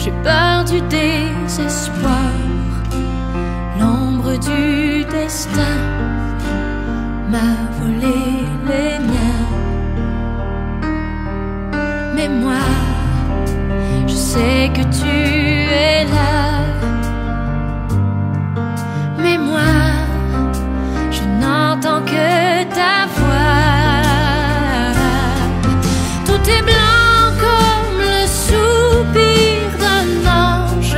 j'ai peur du désespoir, l'ombre du destin m'a volé les miens. Mais moi, je sais que tu es là. Mais moi, je n'entends que ta voix. Tout est blanc comme le soupir d'un ange,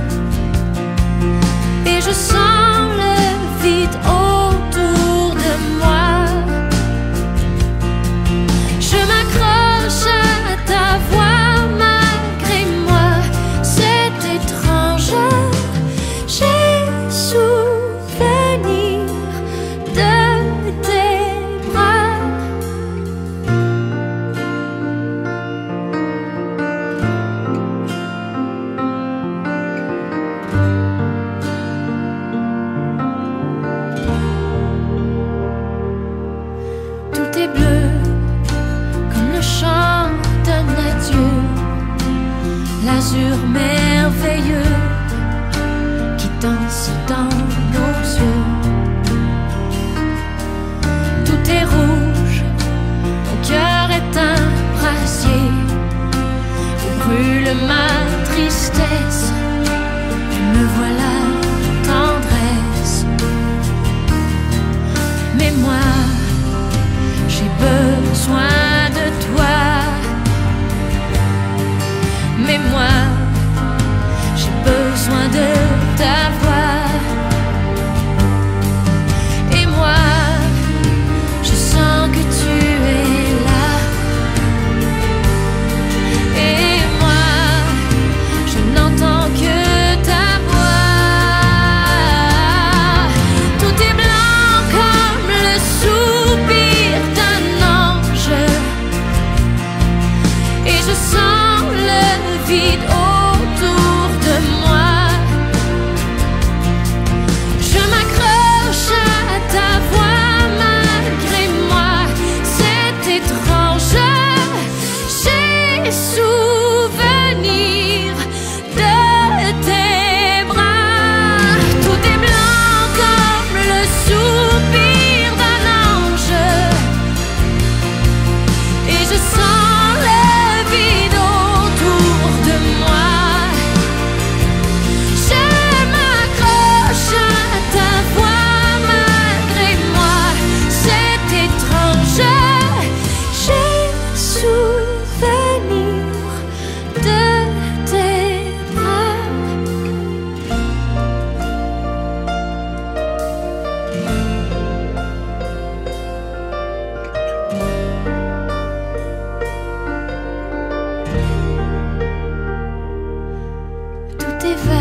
et je sens le vide autour de moi. Je m'accroche à ta voix malgré moi. C'est étrange, j'ai souvenir de tes bras. Tout est bleu comme le chant d'un adieu, l'azur merveilleux qui danse dans nos yeux. Tout est rouge, mon cœur est un brasier où brûle ma tristesse. Me voilà tendresse. Mais moi, j'ai besoin de toi. Mais moi, j'ai besoin de ta voix. Et moi, je sens que tu es là. Et moi, je n'entends que ta voix. Tout est blanc comme le soupir d'un ange, et je sens le vide autour de moi. Je m'accroche à ta voix malgré moi. C'est étrange, j'ai souvenir de tes bras. Tout est blanc comme le soupir d'un ange, et je sens le vide autour de moi. Je m'accroche à ta voix malgré moi. C'est étrange, j'ai souvenir de tes bras. Tout est vague.